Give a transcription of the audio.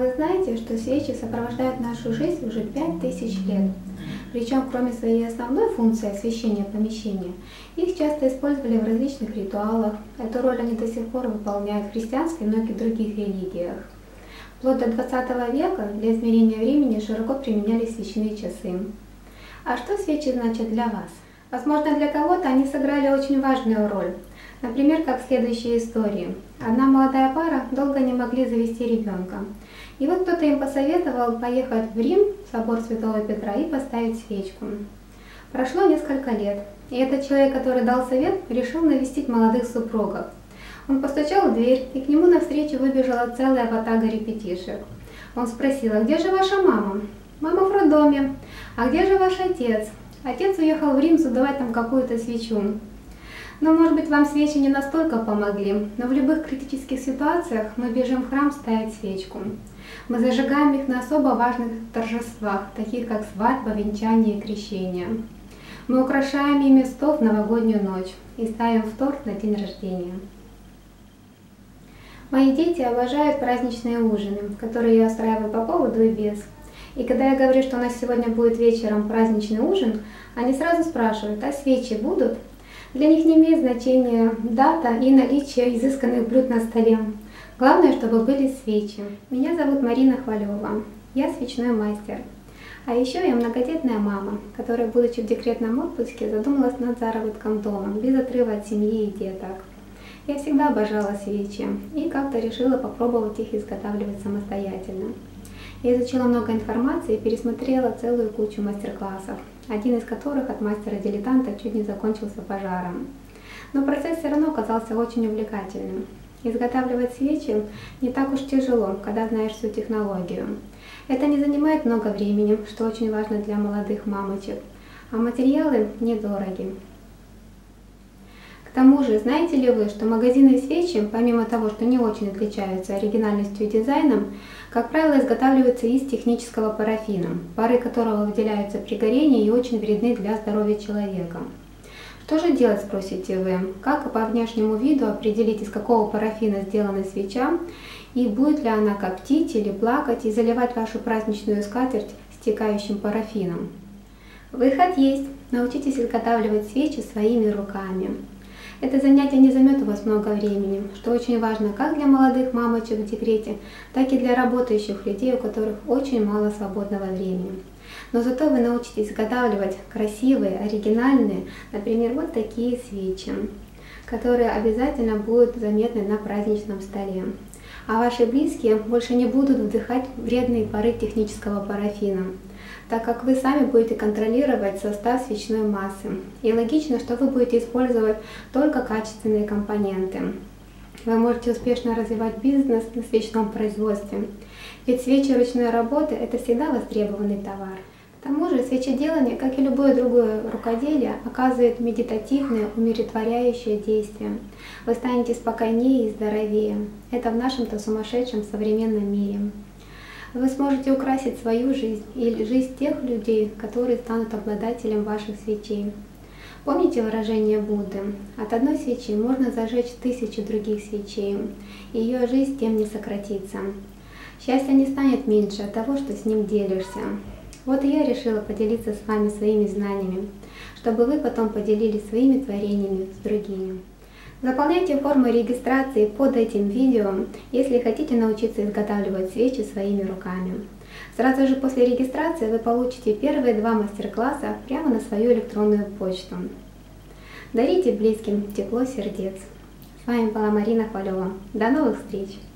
вы знаете, что свечи сопровождают нашу жизнь уже 5000 лет? Причем, кроме своей основной функции освещения помещения, их часто использовали в различных ритуалах. Эту роль они до сих пор выполняют в христианской и многих других религиях. Вплоть до 20 века для измерения времени широко применялись свечные часы. А что свечи значат для вас? Возможно, для кого-то они сыграли очень важную роль. Например, как в следующей истории. Одна молодая пара долго не могли завести ребенка. И вот кто-то им посоветовал поехать в Рим, в собор Святого Петра, и поставить свечку. Прошло несколько лет, и этот человек, который дал совет, решил навестить молодых супругов. Он постучал в дверь, и к нему навстречу выбежала целая ватага ребятишек. Он спросил: «А где же ваша мама?» «Мама в роддоме». «А где же ваш отец?» «Отец уехал в Рим задавать там какую-то свечу». Но, может быть, вам свечи не настолько помогли, но в любых критических ситуациях мы бежим в храм ставить свечку. Мы зажигаем их на особо важных торжествах, таких как свадьба, венчание и крещение. Мы украшаем ими стол в новогоднюю ночь и ставим в торт на день рождения. Мои дети обожают праздничные ужины, которые я устраиваю по поводу и без. И когда я говорю, что у нас сегодня будет вечером праздничный ужин, они сразу спрашивают: а свечи будут? Для них не имеет значения дата и наличие изысканных блюд на столе. Главное, чтобы были свечи. Меня зовут Марина Хвалева. Я свечной мастер. А еще я многодетная мама, которая, будучи в декретном отпуске, задумалась над заработком дома, без отрыва от семьи и деток. Я всегда обожала свечи и как-то решила попробовать их изготавливать самостоятельно. Я изучила много информации и пересмотрела целую кучу мастер-классов, один из которых от мастера-дилетанта чуть не закончился пожаром. Но процесс все равно оказался очень увлекательным. Изготавливать свечи не так уж тяжело, когда знаешь всю технологию. Это не занимает много времени, что очень важно для молодых мамочек, а материалы недороги. К тому же, знаете ли вы, что магазинные свечи, помимо того, что не очень отличаются оригинальностью и дизайном, как правило, изготавливаются из технического парафина, пары которого выделяются при горении и очень вредны для здоровья человека. Что же делать, спросите вы? Как по внешнему виду определить, из какого парафина сделана свеча, и будет ли она коптить или плакать и заливать вашу праздничную скатерть стекающим парафином? Выход есть. Научитесь изготавливать свечи своими руками. Это занятие не займет у вас много времени, что очень важно как для молодых мамочек в декрете, так и для работающих людей, у которых очень мало свободного времени. Но зато вы научитесь изготавливать красивые, оригинальные, например, вот такие свечи, которые обязательно будут заметны на праздничном столе. А ваши близкие больше не будут вдыхать вредные пары технического парафина, так как вы сами будете контролировать состав свечной массы. И логично, что вы будете использовать только качественные компоненты. Вы можете успешно развивать бизнес на свечном производстве, ведь свечи ручной работы – это всегда востребованный товар. К тому же свечеделание, как и любое другое рукоделие, оказывает медитативное, умиротворяющее действие. Вы станете спокойнее и здоровее. Это в нашем-то сумасшедшем современном мире. Вы сможете украсить свою жизнь или жизнь тех людей, которые станут обладателем ваших свечей. Помните выражение Будды? От одной свечи можно зажечь 1000 других свечей, и ее жизнь тем не сократится. Счастье не станет меньше от того, что с ним делишься. Вот и я решила поделиться с вами своими знаниями, чтобы вы потом поделились своими творениями с другими. Заполняйте форму регистрации под этим видео, если хотите научиться изготавливать свечи своими руками. Сразу же после регистрации вы получите первые 2 мастер-класса прямо на свою электронную почту. Дарите близким тепло сердец. С вами была Марина Хвалева. До новых встреч!